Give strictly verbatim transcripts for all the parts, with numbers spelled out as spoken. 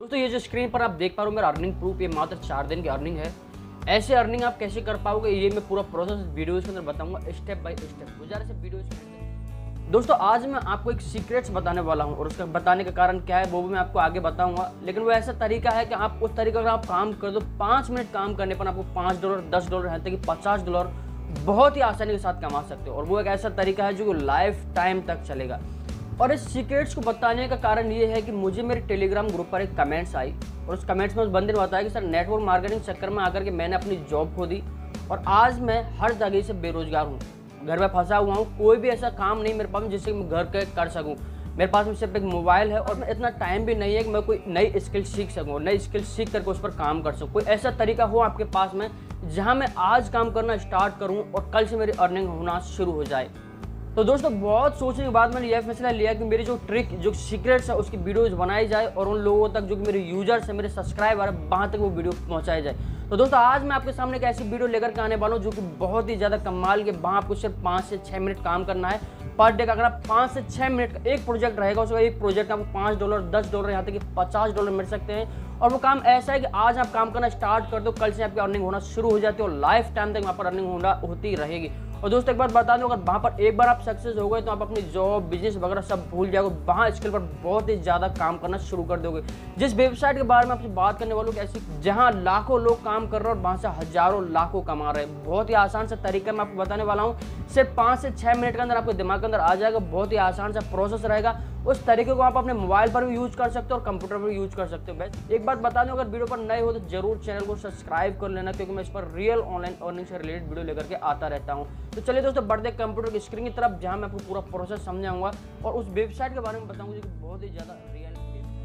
दोस्तों ये जो स्क्रीन पर आप देख पा रहे हो मेरा अर्निंग प्रूफ, ये मात्र चार दिन की अर्निंग है। ऐसे अर्निंग आप कैसे कर पाओगे ये मैं पूरा प्रोसेस वीडियोस के अंदर बताऊंगा स्टेप बाय स्टेप। गुजारिश है वीडियोस के दोस्तों आज मैं आपको एक सीक्रेट्स बताने वाला हूं और उसका बताने का कारण क्या है वो भी मैं आपको आगे बताऊंगा। लेकिन वो ऐसा तरीका है कि आप उस तरीके अगर आप काम कर दो, पाँच मिनट काम करने पर आपको पाँच डॉलर दस डॉलर यहाँ तक कि पचास डॉलर बहुत ही आसानी के साथ कमा सकते हो। और वो एक ऐसा तरीका है जो लाइफ टाइम तक चलेगा। और इस सीक्रेट्स को बताने का कारण ये है कि मुझे मेरे टेलीग्राम ग्रुप पर एक कमेंट्स आई और उस कमेंट्स में उस बंदे ने बताया कि सर नेटवर्क मार्केटिंग चक्कर में आकर के मैंने अपनी जॉब खो दी और आज मैं हर जगह से बेरोजगार हूँ, घर में फंसा हुआ हूँ, कोई भी ऐसा काम नहीं मेरे पास जिससे मैं घर के कर सकूँ। मेरे पास में सिर्फ एक मोबाइल है और मैं इतना टाइम भी नहीं है कि मैं कोई नई स्किल सीख सकूँ, नई स्किल सीख करके उस पर काम कर सकूँ। कोई ऐसा तरीका हो आपके पास में जहाँ मैं आज काम करना स्टार्ट करूँ और कल से मेरी अर्निंग होना शुरू हो जाए। तो दोस्तों बहुत सोचने के बाद मैंने यह फैसला लिया कि मेरी जो ट्रिक जो सीक्रेट्स है उसकी वीडियोस बनाई जाए और उन लोगों तक जो कि मेरे यूजर्स है, मेरे सब्सक्राइबर है, वहाँ तक वो वीडियो पहुँचाई जाए। तो दोस्तों आज मैं आपके सामने एक ऐसी वीडियो लेकर के आने वाला हूँ जो कि बहुत ही ज़्यादा कमाल के, वहाँ आपको सिर्फ पाँच से छः मिनट काम करना है पर डे का। अगर आप पाँच से छः मिनट का एक प्रोजेक्ट रहेगा उसका एक प्रोजेक्ट का आपको पाँच डॉलर दस डॉलर यहाँ तक कि पचास डॉलर मिल सकते हैं। और वो काम ऐसा है कि आज आप काम करना स्टार्ट कर दो, कल से आपकी अर्निंग होना शुरू हो जाती है और लाइफ टाइम तक वहाँ पर अर्निंग होना होती रहेगी। और दोस्तों एक बात बता दूं, अगर वहाँ पर एक बार आप सक्सेस हो गए तो आप अपनी जॉब बिजनेस वगैरह सब भूल जाओगे, वहाँ स्किल पर बहुत ही ज़्यादा काम करना शुरू कर दोगे। जिस वेबसाइट के बारे में आपसे बात करने वालों की ऐसी जहाँ लाखों लोग काम कर रहे हैं और वहाँ से हजारों लाखों कमा रहे हैं। बहुत ही आसान सा तरीका मैं आपको बताने वाला हूँ, सिर्फ पाँच से छः मिनट के अंदर आपके दिमाग के अंदर आ जाएगा। बहुत ही आसान सा प्रोसेस रहेगा, उस तरीके को आप अपने मोबाइल पर भी यूज कर सकते हो और कंप्यूटर पर भी यूज कर सकते हो। बस एक बात बता दूं, अगर वीडियो पर नए हो तो जरूर चैनल को सब्सक्राइब कर लेना क्योंकि मैं इस पर रियल ऑनलाइन अर्निंग से रिलेटेड वीडियो लेकर के आता रहता हूं। तो चलिए दोस्तों बढ़ते कंप्यूटर की स्क्रीन की तरफ जहां मैं आपको पूरा प्रोसेस समझाऊंगा और उस वेबसाइट के बारे में बताऊंगा जो कि बहुत ही ज्यादा रियल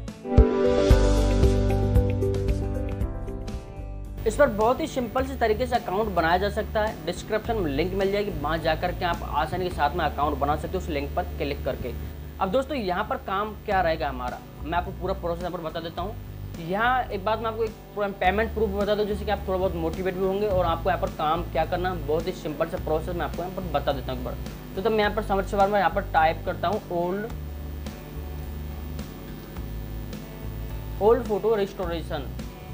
इस पर बहुत ही सिंपल से तरीके से अकाउंट बनाया जा सकता है। डिस्क्रिप्शन में लिंक मिल जाएगी, वहां जाकर के आप आसानी के साथ में अकाउंट बना सकते हो उस लिंक पर क्लिक करके। अब दोस्तों यहाँ पर काम क्या रहेगा हमारा, मैं आपको पूरा प्रोसेस यहाँ पर बता देता हूँ। यहाँ एक बात मैं आपको एक पूरा पेमेंट प्रूफ बता दूँ जिससे कि आप थोड़ा बहुत मोटिवेट भी होंगे और आपको यहाँ पर काम क्या करना है बहुत ही सिंपल सा प्रोसेस मैं आपको यहाँ पर बता देता हूँ एक बार। तो, तो मैं यहाँ पर समझ से बार मैं यहाँ पर टाइप करता हूँ ओल्ड ओल्ड फोटो रिस्टोरेशन,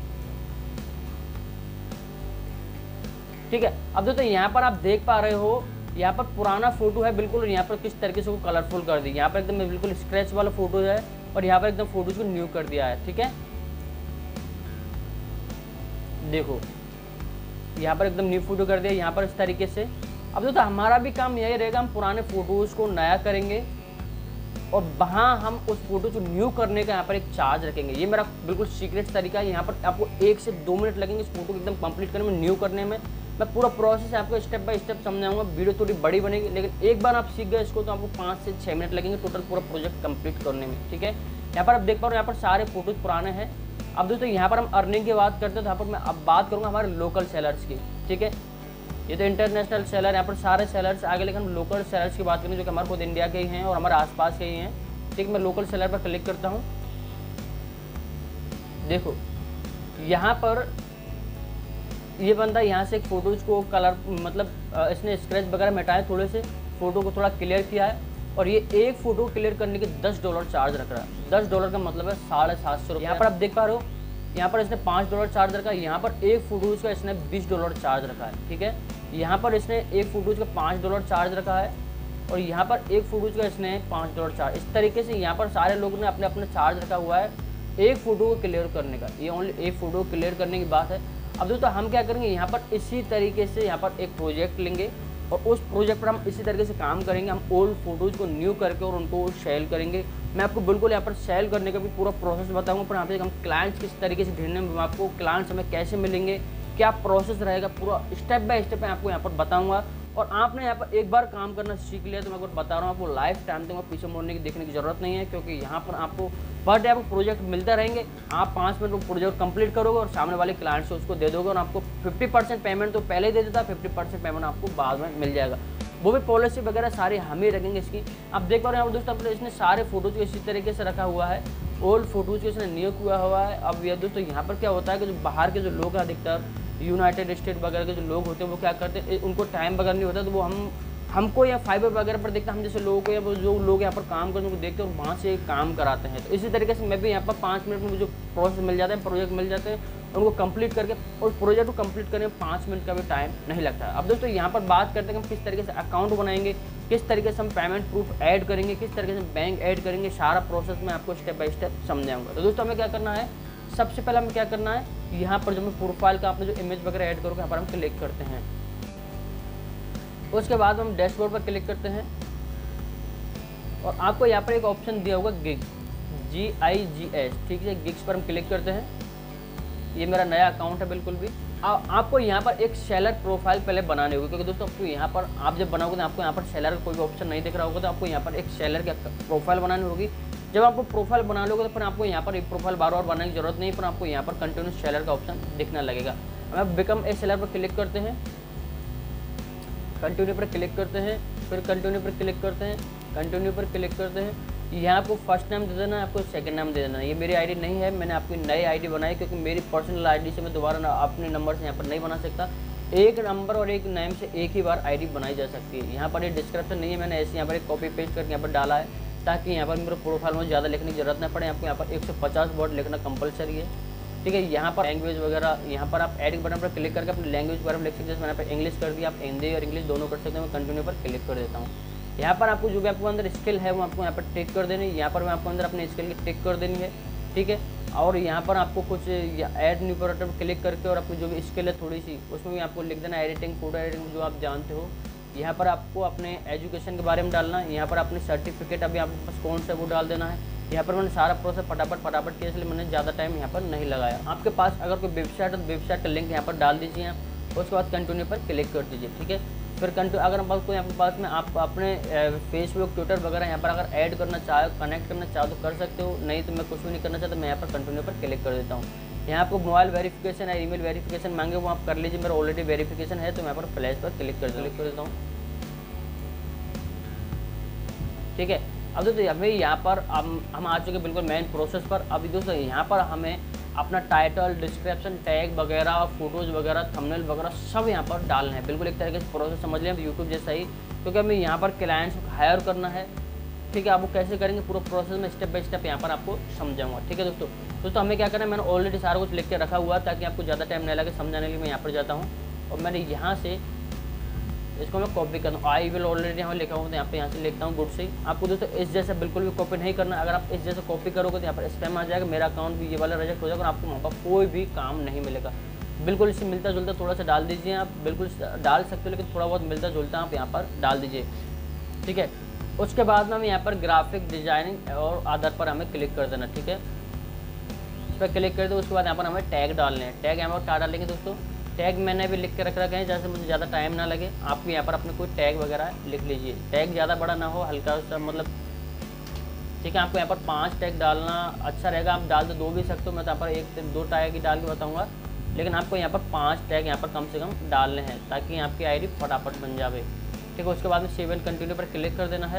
ठीक है। अब दोस्तों यहाँ पर आप देख पा रहे हो यहाँ पर पुराना फोटो है बिल्कुल, यहाँ पर किस तरीके से वो कलरफुल कर दी। यहाँ पर एकदम बिल्कुल स्क्रैच वाला फोटो है और यहाँ पर एकदम फोटोज को न्यू कर दिया है, ठीक है। देखो यहाँ पर एकदम न्यू फोटो कर दिया यहाँ पर इस तरीके से। अब दोस्तों हमारा भी काम यही रहेगा, हम पुराने फोटोज को नया करेंगे और वहाँ हम उस फोटो को न्यू करने का यहाँ पर एक चार्ज रखेंगे। ये मेरा बिल्कुल सीक्रेट तरीका है। यहाँ पर आपको एक से दो मिनट लगेंगे इस फोटो को एकदम कंप्लीट करने में, न्यू करने में। मैं पूरा प्रोसेस आपको स्टेप बाय स्टेप समझाऊंगा, वीडियो थोड़ी बड़ी बनेगी लेकिन एक बार आप सीख गए इसको तो आपको पाँच से छः मिनट लगेंगे टोटल पूरा प्रोजेक्ट कंप्लीट करने में, ठीक है। यहाँ पर आप देख पा रहे हो यहाँ पर सारे फोटोज पुराने हैं। अब दोस्तों यहाँ पर हम अर्निंग की बात करते हैं तो यहाँ पर मैं अब बात करूँगा हमारे लोकल सेलर्स की, ठीक है। ये तो इंटरनेशनल सेलर यहाँ पर सारे सेलर्स आगे, लेकिन हम लोकल सेलर्स की बात करें जो कि हमारे खुद इंडिया के ही हैं और हमारे आसपास के ही हैं, ठीक है। मैं लोकल सेलर पर क्लिक करता हूँ। देखो यहाँ पर ये बंदा यहाँ से एक फोटोज को कलर मतलब इसने स्क्रैच वगैरह मिटाए, थोड़े से फोटो को थोड़ा क्लियर किया है और ये एक फोटो क्लियर करने के दस डॉलर चार्ज रख रहा है। दस डॉलर का मतलब है साढ़े सात सौ रुपये। यहाँ पर आप देख पा रहे हो यहाँ पर इसने पाँच डॉलर चार्ज रखा है, यहाँ पर एक फोटोज का इसने बीस डॉलर चार्ज रखा है, ठीक है। यहाँ पर इसने एक फोटोज का पाँच डॉलर चार्ज रखा है और यहाँ पर एक फोटोज का इसने पाँच डॉलर चार्ज। इस तरीके से यहाँ पर सारे लोगों ने अपने अपने चार्ज रखा हुआ है एक फोटो को क्लियर करने का। ये ओनली एक फोटो को क्लियर करने की बात है। अब दोस्तों हम क्या करेंगे यहाँ पर इसी तरीके से यहाँ पर एक प्रोजेक्ट लेंगे और उस प्रोजेक्ट पर हम इसी तरीके से काम करेंगे। हम ओल्ड फोटोज को न्यू करके और उनको सेल करेंगे। मैं आपको बिल्कुल यहाँ पर सेल करने का भी पूरा प्रोसेस बताऊंगा, पर यहाँ पे हम क्लाइंट्स किस तरीके से ढूंढने में आपको क्लाइंट्स हमें कैसे मिलेंगे, क्या प्रोसेस रहेगा, पूरा स्टेप बाय स्टेप मैं आपको यहाँ पर बताऊँगा। और आपने यहाँ पर एक बार काम करना सीख लिया तो मैं आपको बता रहा हूँ आपको लाइफ टाइम तक पीछे मोड़ने की देखने की जरूरत नहीं है क्योंकि यहाँ पर आपको पर डे आपको प्रोजेक्ट मिलते रहेंगे। आप पाँच मिनट में प्रोजेक्ट कंप्लीट करोगे और सामने वाले क्लाइंट से उसको दे दोगे और आपको फिफ्टी परसेंट पेमेंट तो पहले ही दे देता है, फिफ्टी परसेंट पेमेंट आपको बाद में मिल जाएगा। वो भी पॉलिसी वगैरह सारी हम ही रखेंगे इसकी। आप देख पा रहे हैं यहाँ पर दोस्तों इसने सारे फोटोज को इसी तरीके से रखा हुआ है, ओल्ड फोटोज को इसने न्यू किया हुआ है। अब ये दोस्तों यहाँ पर क्या होता है कि जो बाहर के जो लोग हैं अधिकतर यूनाइटेड स्टेट वगैरह के जो लोग होते हैं वो क्या करते हैं, उनको टाइम वगैरह नहीं होता तो वो हम हमको या फाइबर वगैरह पर देखते हैं, हम जैसे लोगों को या जो लोग यहाँ पर काम करते हैं उनको देखते हैं और वहाँ से काम कराते हैं। तो इसी तरीके से मैं भी यहाँ पर पाँच मिनट में मुझे प्रोसेस मिल जाता है, प्रोजेक्ट मिल जाते हैं, उनको कंप्लीट करके, और प्रोजेक्ट को कंप्लीट करने में पाँच मिनट का भी टाइम नहीं लगता। अब दोस्तों यहाँ पर बात करते हैं कि हम किस तरीके से अकाउंट बनाएंगे, किस तरीके से हम पेमेंट प्रूफ ऐड करेंगे, किस तरीके से बैंक ऐड करेंगे, सारा प्रोसेस मैं आपको स्टेप बाय स्टेप समझाऊंगा। तो दोस्तों हमें क्या करना है, सबसे पहले हमें क्या करना है, यहाँ पर जो मैं प्रोफाइल का आपने जो इमेज वगैरह ऐड करोगे यहाँ पर हम क्लिक करते हैं। उसके बाद हम डैशबोर्ड पर क्लिक करते हैं और आपको यहाँ पर एक ऑप्शन दिया होगा गिग, जी आई जी एस, ठीक है, गिग्स पर हम क्लिक करते हैं। ये मेरा नया अकाउंट है बिल्कुल भी। आ, आपको यहाँ पर एक सेलर प्रोफाइल पहले बनाने होगी, क्योंकि दोस्तों आपको यहाँ पर आप जब बनाओगे तो आपको यहाँ पर सेलर का कोई भी ऑप्शन नहीं दिख रहा होगा, तो आपको यहाँ पर एक सेलर की प्रोफाइल बनानी होगी। जब आपको प्रोफाइल बना लोगे तो फिर आपको यहाँ पर एक प्रोफाइल बार बार बनाने की जरूरत नहीं, पर आपको यहाँ पर कंटिन्यूस सेलर का ऑप्शन दिखने लगेगा। हम बिकम ए सेलर पर क्लिक करते हैं, कंटिन्यू पर क्लिक करते हैं, फिर कंटिन्यू पर क्लिक करते हैं, कंटिन्यू पर क्लिक करते हैं। यहाँ आपको फर्स्ट नाम दे देना है, आपको सेकंड नाम दे देना है। ये मेरी आईडी नहीं है, मैंने आपकी नई आईडी बनाई, क्योंकि मेरी पर्सनल आईडी से मैं दोबारा अपने नंबर से यहाँ पर नहीं बना सकता। एक नंबर और एक नेम से एक ही बार आईडी बनाई जा सकती है। यहाँ पर ये डिस्क्रिप्शन नहीं है, मैंने ऐसे यहाँ पर एक कॉपी पेस्ट करके यहाँ पर डाला है, ताकि यहाँ पर मेरे प्रोफाइल में ज़्यादा लिखने की जरूरत ना पड़े। आपको यहाँ पर एक सौ पचास वर्ड लिखना कंपलसरी है, ठीक है। यहाँ पर लैंग्वेज वगैरह, यहाँ पर आप ऐड बटन पर क्लिक करके अपनी लैंग्वेज वगैरह लिख सकते हैं। मैंने यहाँ पर इंग्लिश कर दिया, आप हिंदी और इंग्लिश दोनों कर सकते हैं। मैं कंटिन्यू पर क्लिक कर देता हूँ। यहाँ पर आपको जो भी आपको अंदर स्किल है वो आपको यहाँ पर टिक कर देनी है। यहाँ पर मैं आपको अंदर अपने स्किल की टिक कर देनी है, ठीक है। और यहाँ पर आपको कुछ ऐड न्यू प्रोडक्ट पर क्लिक करके और आपको जो भी स्किल है थोड़ी सी, उसमें भी आपको लिख देना एडिटिंग, फोटो एडिटिंग जो आप जानते हो। यहाँ पर आपको अपने एजुकेशन के बारे में डालना है। यहाँ पर अपने सर्टिफिकेट अभी आपके पास कौन सा वो डाल देना है। यहाँ पर मैंने सारा प्रोसेस फटाफट फटाफट किया, इसलिए मैंने ज़्यादा टाइम यहाँ पर नहीं लगाया। आपके पास अगर कोई वेबसाइट है तो वेबसाइट का लिंक यहाँ पर डाल दीजिए आप, उसके बाद कंटिन्यू पर क्लिक कर दीजिए, ठीक है। फिर कंटिन्यू अगर हम बात को यहाँ पर पास में आप अपने फेसबुक, ट्विटर वगैरह यहाँ पर अगर ऐड करना चाहो, कनेक्ट करना चाहो तो कर सकते हो, नहीं तो मैं कुछ भी नहीं करना चाहता, मैं यहाँ पर कंटिन्यू पर क्लिक कर देता हूँ। यहाँ आपको मोबाइल वेरिफिकेशन है, ईमेल वेरिफिकेशन मांगे, वो आप कर लीजिए। मेरा ऑलरेडी वेरिफिकेशन है, तो मैं यहाँ पर फ्लैश पर क्लिक कर क्लिक कर देता हूँ, ठीक है। अब दोस्तों हमें यहाँ पर हम हम आ चुके बिल्कुल मेन प्रोसेस पर। अभी दोस्तों यहाँ पर हमें अपना टाइटल, डिस्क्रिप्शन, टैग वगैरह, फोटोज़ वगैरह, थंबनेल वगैरह सब यहाँ पर डालना है। बिल्कुल एक तरीके से प्रोसेस समझ लें यूट्यूब जैसा ही, क्योंकि हमें यहाँ पर क्लाइंट्स को हायर करना है, ठीक है। आप वो कैसे करेंगे पूरा प्रोसेस में स्टेप बाय स्टेप यहाँ पर आपको समझाऊंगा, ठीक है दोस्तों। दोस्तों हमें क्या करना है, मैंने ऑलरेडी सारा कुछ लिख के रखा हुआ है, ताकि आपको ज़्यादा टाइम नहीं लगे समझाने के लिए। मैं यहाँ पर जाता हूँ और मैंने यहाँ से इसको मैं कॉपी करता हूँ। आई विल ऑलरेडी यहाँ लिखा हुआ, तो यहाँ पे यहाँ से लिखता हूँ गुड से। आपको दोस्तों इस जैसे बिल्कुल भी कॉपी नहीं करना। अगर आप इस जैसे कॉपी करोगे तो यहाँ पर स्पैम आ जाएगा, मेरा अकाउंट भी ये वाला रिजेक्ट हो जाएगा और आपको वहाँ पर कोई भी काम नहीं मिलेगा। बिल्कुल इससे मिलता जुलता थोड़ा सा डाल दीजिए, आप बिल्कुल डाल सकते हो, लेकिन थोड़ा बहुत मिलता जुलता आप यहाँ पर डाल दीजिए, ठीक है। उसके बाद में हमें यहाँ पर ग्राफिक डिजाइनिंग और आधार पर हमें क्लिक कर देना, ठीक है। इस पर क्लिक कर दो। उसके बाद यहाँ पर हमें टैग डालने हैं। टैग यहाँ पर क्या डालेंगे दोस्तों, टैग मैंने भी लिख के रख रखे हैं, जैसे मुझे ज़्यादा टाइम ना लगे। आप यहाँ पर अपने कोई टैग वगैरह लिख लीजिए। टैग ज़्यादा बड़ा ना हो, हल्का सा मतलब, ठीक है। आपको यहाँ पर पांच टैग डालना अच्छा रहेगा, आप डाल तो दो भी सकते हो, मैं तो यहाँ पर एक दो टैग ही डाल के बताऊँगा, लेकिन आपको यहाँ पर पाँच टैग यहाँ पर कम से कम डालने हैं, ताकि आपकी आई डी फटाफट बन जाए, ठीक है। उसके बाद में सेव एंड कंटिन्यू पर क्लिक कर देना है।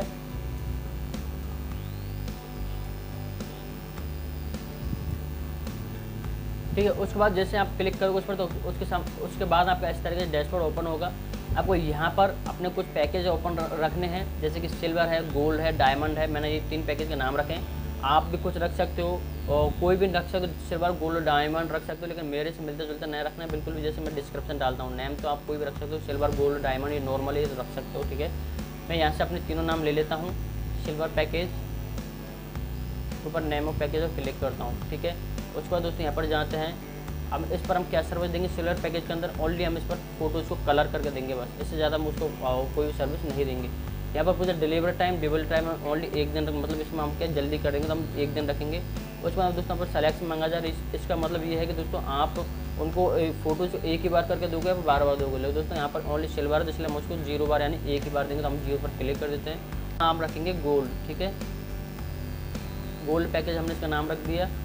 ठीक है। उसके बाद जैसे आप क्लिक करोगे उस पर, तो उसके साम उसके बाद आपका इस तरीके से डैशबोर्ड ओपन होगा। आपको यहाँ पर अपने कुछ पैकेज ओपन रखने हैं, जैसे कि सिल्वर है, गोल्ड है, डायमंड है। मैंने ये तीन पैकेज के नाम रखे हैं, आप भी कुछ रख सकते हो और कोई भी रख सकते हो, सिल्वर, गोल्ड, डायमंड रख सकते हो, लेकिन मेरे से मिलता जुलता नहीं रखना है बिल्कुल भी। जैसे मैं डिस्क्रिप्शन डालता हूँ, नेम तो आप कोई भी रख सकते हो, सिल्वर, गोल्ड, डायमंड, ये नॉर्मली रख सकते हो, ठीक है। मैं यहाँ से अपने तीनों नाम ले लेता हूँ। सिल्वर पैकेज, ऊपर नेम ऑफ पैकेज और क्लिक करता हूँ, ठीक है। उसके बाद दोस्तों यहाँ पर जाते हैं। अब इस पर हम क्या सर्विस देंगे, सिल्वर पैकेज के अंदर ओनली हम इस पर फोटोज़ को कलर करके देंगे, बस। इससे ज़्यादा हम उसको कोई सर्विस नहीं देंगे। यहाँ पर पूछा delivery time, delivery time only एक दिन, मतलब इसमें हम क्या जल्दी करेंगे तो हम एक दिन रखेंगे। उसके बाद दोस्तों यहाँ पर सेलेक्ट मांगा जा रहा है। इसका मतलब ये है कि दोस्तों आप उनको फोटोज़ एक ही बार करके दोगे या बार बार दोगे। लेकिन दोस्तों यहाँ पर ओनली सिल्वर है, इसलिए हम उसको जीरो बार यानी एक ही बार देंगे, तो हम जीरो पर क्लिक कर देते हैं। नाम रखेंगे गोल्ड, ठीक है। गोल्ड पैकेज हमने इसका नाम रख दिया।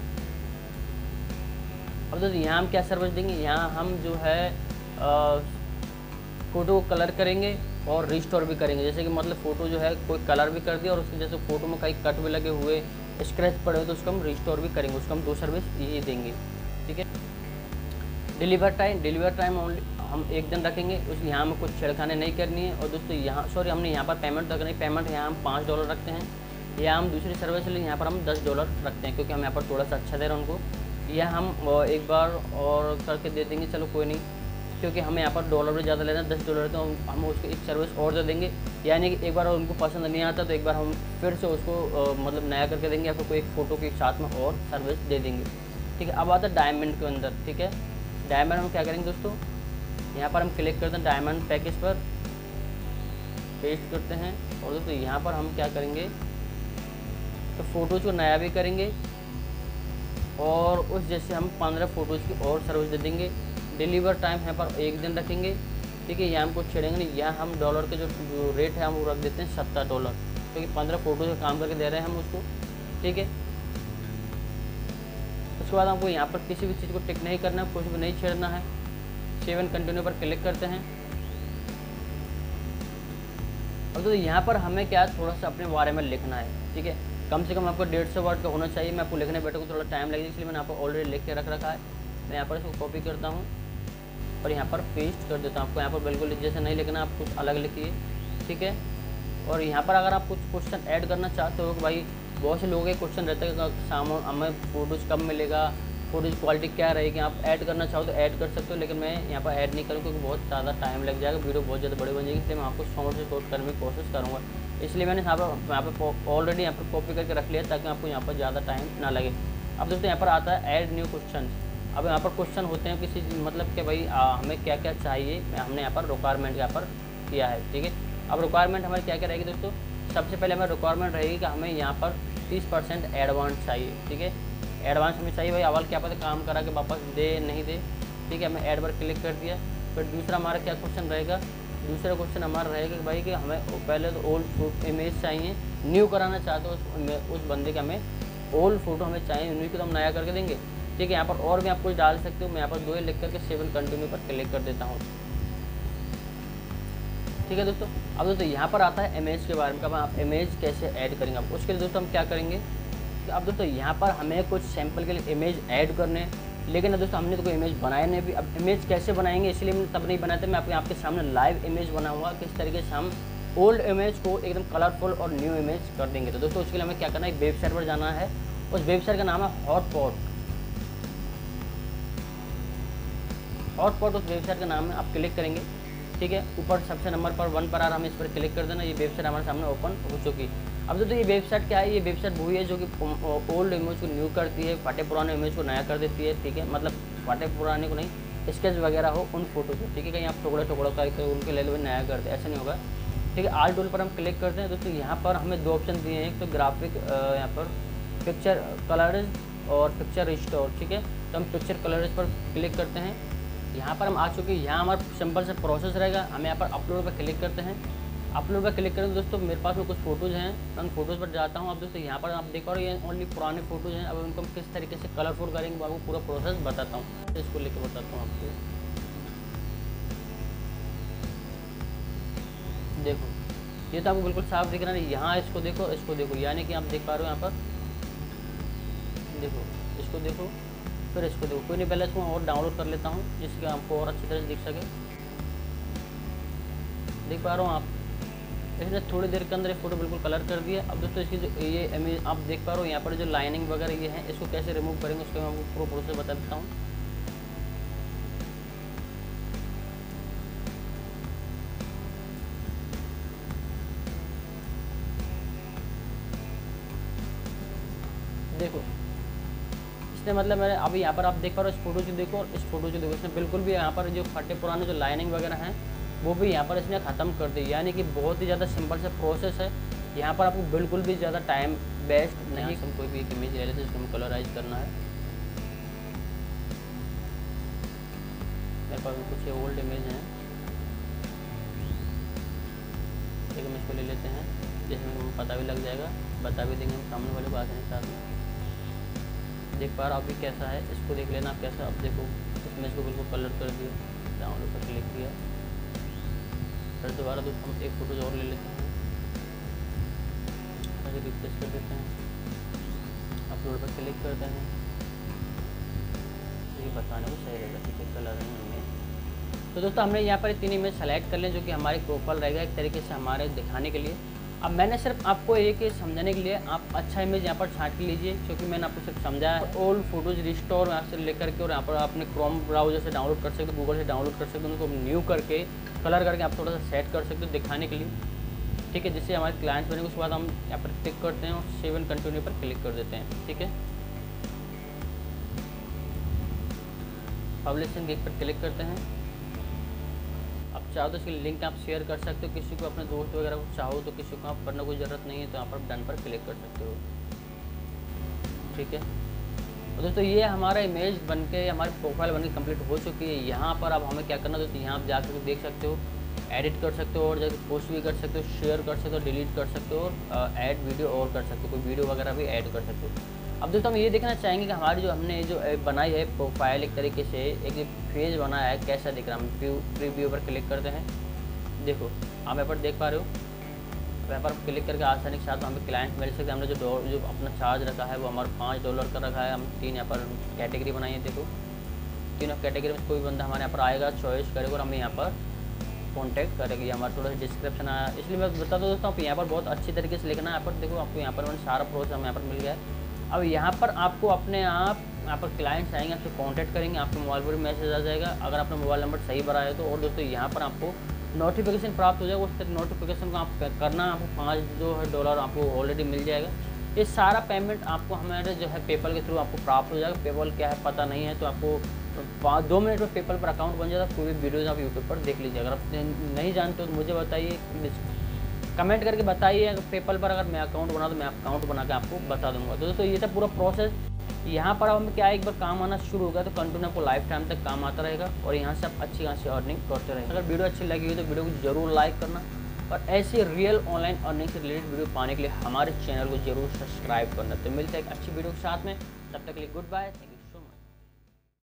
अब दोस्तों यहाँ हम क्या सर्विस देंगे, यहाँ हम जो है फ़ोटो को कलर करेंगे और रिस्टोर भी करेंगे। जैसे कि मतलब फ़ोटो जो है कोई कलर भी कर दिया और उसके जैसे फ़ोटो में कहीं कट भी लगे हुए, स्क्रैच पड़े हुए, तो उसको हम रिस्टोर भी करेंगे। उसको हम दो सर्विस ये देंगे, ठीक है। Deliver time, deliver time only हम एक दिन रखेंगे, उस यहाँ में कुछ छेड़खानी नहीं करनी है। और दोस्तों यहाँ सॉरी हमने यहाँ पर पेमेंट रखनी, पेमेंट यहाँ हम पाँच डॉलर रखते हैं, या हम दूसरी सर्विस लिए यहाँ पर हम दस डॉलर रखते हैं, क्योंकि हम यहाँ पर थोड़ा सा अच्छा दे रहे हैं उनको। या हम एक बार और करके दे देंगे, चलो कोई नहीं, क्योंकि हम यहाँ पर डॉलर भी ज़्यादा ले रहे हैं, दस डॉलर, तो हम उसको एक सर्विस और दे देंगे। यानी कि एक बार उनको पसंद नहीं आता तो एक बार हम फिर से उसको मतलब नया करके देंगे, या फिर कोई एक फ़ोटो के साथ में और सर्विस दे देंगे। ठीक है, अब आता है डायमंड के अंदर। ठीक है, डायमंड हम क्या करेंगे दोस्तों, यहाँ पर हम क्लिक करते हैं डायमंड पैकेज पर, पेस्ट करते हैं। और दोस्तों यहाँ पर हम क्या करेंगे, तो फ़ोटोज़ को नया भी करेंगे, और उस जैसे हम पंद्रह फ़ोटोज़ की और सर्विस दे देंगे। डिलीवर टाइम यहाँ पर एक दिन रखेंगे। ठीक है, यहाँ हम कुछ छेड़ेंगे नहीं, यहाँ हम डॉलर के जो, जो रेट है हम वो रख देते हैं सत्तर डॉलर, क्योंकि पंद्रह फोटो का काम करके दे रहे हैं हम उसको। ठीक है, उसके बाद हमको यहाँ पर किसी भी चीज़ को टिक नहीं करना है, कुछ भी नहीं छेड़ना है। सेवन कंटिन्यू पर क्लिक करते हैं। और तो यहाँ पर हमें क्या थोड़ा सा अपने बारे में लिखना है। ठीक है, कम से कम आपको डेढ़ सौ वर्ड का होना चाहिए। मैं आपको लिखने बैठे को थोड़ा टाइम लगेगा, इसलिए मैंने आपको ऑलरेडी लिख के रख रखा है। मैं यहाँ पर इसको कॉपी करता हूँ और यहाँ पर पेस्ट कर देता हूँ। आपको यहाँ पर बिल्कुल जैसे नहीं लिखना, आप कुछ अलग लिखिए। ठीक है, और यहाँ पर अगर आप कुछ क्वेश्चन ऐड करना चाहते हो कि भाई बहुत से लोगों के क्वेश्चन रहते हैं कि सामान हमें फ़ोटोज़ कब मिलेगा, फ़ोटोज़ क्वालिटी क्या रहेगी, आप ऐड करना चाहो तो ऐड कर सकते हो, लेकिन मैं यहाँ पर ऐड नहीं करूँ क्योंकि बहुत ज़्यादा टाइम लग जाएगा, वीडियो बहुत ज़्यादा बड़ी बन जाएगी, इसलिए मैं आपको शॉर्ट से शॉर्ट करने की कोशिश करूँगा। इसलिए मैंने यहाँ पर यहाँ पर ऑलरेडी यहाँ पर कॉपी करके रख लिया ताकि आपको यहाँ पर ज़्यादा टाइम ना लगे। अब दोस्तों यहाँ पर आता है ऐड न्यू क्वेश्चन। अब यहाँ पर क्वेश्चन होते हैं किसी मतलब कि भाई आ, हमें क्या क्या चाहिए, हमने यहाँ पर रिक्वायरमेंट यहाँ पर किया है। ठीक है, अब रिक्वायरमेंट हमारी क्या क्या रहेगी दोस्तों, सबसे पहले हमें रिक्वायरमेंट रहेगी कि हमें यहाँ पर तीस परसेंट एडवांस चाहिए। ठीक है, एडवांस हमें चाहिए भाई, अवल क्या पता काम करा के वापस दे नहीं दे। ठीक है, हमें ऐड पर क्लिक कर दिया। फिर दूसरा हमारा क्या क्वेश्चन रहेगा, दूसरा क्वेश्चन हमारा रहेगा कि भाई कि हमें पहले तो ओल्ड फोटो इमेज चाहिए, न्यू कराना चाहते हो उस, उस बंदे का हमें ओल्ड फोटो हमें चाहिए, न्यू को तो हम नया करके देंगे। ठीक है, यहाँ पर और भी आप कुछ डाल सकते हो, मैं यहाँ पर दो ही लिख करके सेवन कंटिन्यू पर क्लिक कर देता हूँ। ठीक है दोस्तों, अब दोस्तों यहाँ पर आता है इमेज के बारे में, कब आप इमेज कैसे ऐड करेंगे। अब उसके लिए दोस्तों हम क्या करेंगे कि अब दोस्तों यहाँ पर हमें कुछ सैंपल के लिए इमेज ऐड करने हैं, लेकिन दोस्तों हमने तो कोई इमेज बनाया नहीं भी। अब इमेज कैसे बनाएंगे, इसलिए मैंने तब नहीं बनाते, मैं आपके आपके सामने लाइव इमेज बनाऊंगा किस तरीके से हम ओल्ड इमेज को एकदम कलरफुल और न्यू इमेज कर देंगे। तो दोस्तों उसके लिए हमें क्या करना है, एक वेबसाइट पर जाना है, उस वेबसाइट का नाम है हॉटपॉट। हॉटपॉट उस वेबसाइट का नाम है, आप क्लिक करेंगे। ठीक है, ऊपर सबसे नंबर पर वन पर आ रहा, हमें इस पर क्लिक कर देना। ये वेबसाइट हमारे सामने ओपन हो चुकी। अब दोस्तों ये वेबसाइट क्या है, ये वेबसाइट वही है जो कि ओल्ड इमेज को न्यू करती है, फटे पुराने इमेज को नया कर देती है। ठीक है, मतलब फटे पुराने को नहीं, स्केच वगैरह हो उन फोटो को। ठीक है, कहीं आप टुकड़ा टुकड़ा करके उनके ले लो नया करते, ऐसा नहीं होगा। ठीक है, आल टूल पर हम क्लिक करते हैं। दोस्तों यहाँ पर हमें दो ऑप्शन दिए हैं, एक तो ग्राफिक यहाँ पर पिक्चर कलर्स और पिक्चर रिस्टोर। ठीक है, तो हम पिक्चर कलर्स पर क्लिक करते हैं। यहाँ पर हम आ चुके हैं, यहाँ हमारा सिंपल से प्रोसेस रहेगा। हम यहाँ पर अपलोड पर क्लिक करते हैं। अपलोड पर क्लिक करें दोस्तों, मेरे पास में कुछ फोटोज़ हैं, मैं उन फोटोज़ पर जाता हूँ। अब दोस्तों यहाँ पर आप देखो ये ओनली पुराने फोटोज़ हैं। अब उनको हम किस तरीके से कलरफुल करेंगे वो आपको पूरा प्रोसेस बताता हूँ, इसको लेकर बताता हूँ आपको। देखो ये तो आपको बिल्कुल साफ दिख रहा है, यहाँ इसको देखो, इसको देखो, यानी कि आप देख पा रहे हो यहाँ पर देखो, इसको देखो, फिर इसको देखो। कोई नहीं, पहले इसको और डाउनलोड कर लेता हूँ जिससे आपको और अच्छी तरह से दिख सके। देख पा रहा हूँ आप, इसने थोड़ी देर के अंदर फोटो बिल्कुल कलर कर दिया। अब दोस्तों इसकी जो ये इमेज आप देख पा रहे हो, यहाँ पर जो लाइनिंग वगैरह ये है, इसको कैसे रिमूव करेंगे उसको मैं आपको पूरा प्रोसेस बता देता हूँ। देखो इसने मतलब मैंने अभी यहाँ पर आप देख पा रहे हो, इस फोटो को देखो और इस फोटो को देखो, इसने बिल्कुल भी यहाँ पर जो फटे पुराने जो लाइनिंग वगैरह हैं वो भी यहाँ पर इसने ख़त्म कर दी। यानी कि बहुत ही ज़्यादा सिंपल सा प्रोसेस है। यहाँ पर आपको बिल्कुल भी ज़्यादा टाइम वेस्ट नहीं, हम कोई भी एक इमेज ले लेते हैं, इसको हम कलराइज करना है। मेरे पास कुछ ओल्ड इमेज हैं, एक हम इसको ले लेते हैं, जिसमें हमें पता भी लग जाएगा, बता भी देंगे हम सामने वाले बात है साथ में। देख पा रहा आप भी कैसा है, इसको देख लेना आप कैसा। अब देखो इसमें इसको बिल्कुल कलर कर दिया, डाउनलोड पर क्लिक किया, फिर दोबारा दोस्तों हम एक फ़ोटो और ले लेते हैं, ऐसे रिफ्रेश कर देते हैं, अपलोड पर क्लिक करते हैं। तो ये बताने को सही रहेगा, ठीक है, कलर नहीं हमें तो दोस्तों हमने यहाँ पर तीन इमेज सेलेक्ट कर लें जो कि हमारी प्रोफाइल रहेगा एक तरीके से हमारे दिखाने के लिए। अब मैंने सिर्फ आपको एक समझाने के लिए आप अच्छा इमेज यहाँ पर छांट के लीजिए, क्योंकि मैंने आपको सिर्फ समझाया। ओल्ड फोटोज रिस्टोर यहाँ से लेकर के और यहाँ पर अपने क्रोम ब्राउजर से डाउनलोड कर सकते हो, गूगल से डाउनलोड कर सकते हो, उनको न्यू करके कलर करके आप थोड़ा सा सेट कर सकते हो दिखाने के लिए, ठीक है। जिससे हमारे क्लाइंट्स बनेंगे। उसके बाद हम यहाँ पर क्लिक करते हैं और सेव एंड कंटिन्यू पर क्लिक कर देते हैं, ठीक है। पब्लिशिंग लिंक पर क्लिक करते हैं। अब चाहो तो इसकी लिंक आप शेयर कर सकते हो किसी को, अपने दोस्त वगैरह को चाहो तो, किसी को आप करने कोई ज़रूरत नहीं है तो यहाँ पर डन पर क्लिक कर सकते हो, ठीक है। और दोस्तों ये हमारा इमेज बनके हमारी प्रोफाइल बनके कंप्लीट हो चुकी है। यहाँ पर अब हमें क्या करना है दोस्तों, यहाँ आप जाकर देख सकते हो, एडिट कर सकते हो और जैसे पोस्ट भी कर सकते हो, शेयर कर सकते हो, डिलीट कर सकते हो और ऐड वीडियो और कर सकते हो, कोई वीडियो वगैरह भी ऐड कर सकते हो। अब दोस्तों हम ये देखना चाहेंगे कि हमारी जो हमने जो बनाई है प्रोफाइल एक तरीके से एक पेज बनाया है कैसा दिख रहा है। हम व्यू प्रीव्यू पर क्लिक करते हैं। देखो आप यहाँ पर देख पा रहे हो, यहाँ पर क्लिक करके आसानी के साथ हमें क्लाइंट मिल सकते हैं। हमने जो जो अपना चार्ज रखा है वो हमारा पाँच डॉलर का रखा है। हम तीन यहाँ पर कैटेगरी बनाई है। देखो तीनों कैटेगरी में कोई बंदा हमारे यहाँ पर आएगा, चॉइस करेगा और हमें यहाँ पर कॉन्टैक्ट करेगी। हमारा थोड़ा सा डिस्क्रिप्शन आया, इसलिए मैं बता दूँ दोस्तों आप यहाँ पर बहुत अच्छी तरीके से लिखना है। यहाँ पर देखो आपको यहाँ पर मैंने सारा प्रोसेस हमें यहाँ पर मिल गया है। अब यहाँ पर आपको अपने आप यहाँ पर क्लाइंट्स आएंगे, आपसे कांटेक्ट करेंगे, आपके मोबाइल पर मैसेज आ जाएगा अगर आपने मोबाइल नंबर सही भरा है तो। और दोस्तों यहाँ पर आपको नोटिफिकेशन प्राप्त हो जाएगा। उस नोटिफिकेशन को आप करना, आपको पाँच जो है डॉलर आपको ऑलरेडी मिल जाएगा। ये सारा पेमेंट आपको हमारे जो है पेपल के थ्रू आपको प्राप्त हो जाएगा। पेपल क्या है पता नहीं है तो आपको पाँच दो मिनट में पेपल पर अकाउंट बन जाएगा। पूरी वीडियोज़ आप यूट्यूब पर देख लीजिए। अगर आप नहीं जानते हो तो मुझे बताइए, कमेंट करके बताइए। अगर पेपल पर अगर मैं अकाउंट बना तो मैं अकाउंट बना के आपको बता दूंगा। तो दोस्तों ये था पूरा प्रोसेस। यहाँ पर अब हमें क्या है, एक बार काम आना शुरू होगा तो कंटिन्यू आपको लाइफ टाइम तक काम आता रहेगा और यहाँ से आप अच्छी खासी अर्निंग करते रहेंगे। अगर वीडियो अच्छी लगी हुई तो वीडियो को जरूर लाइक करना और ऐसे रियल ऑनलाइन अर्निंग से रिलेटेड वीडियो पाने के लिए हमारे चैनल को जरूर सब्सक्राइब करना। तो मिलते हैं एक अच्छी वीडियो के साथ में, तब तक के लिए गुड बाय।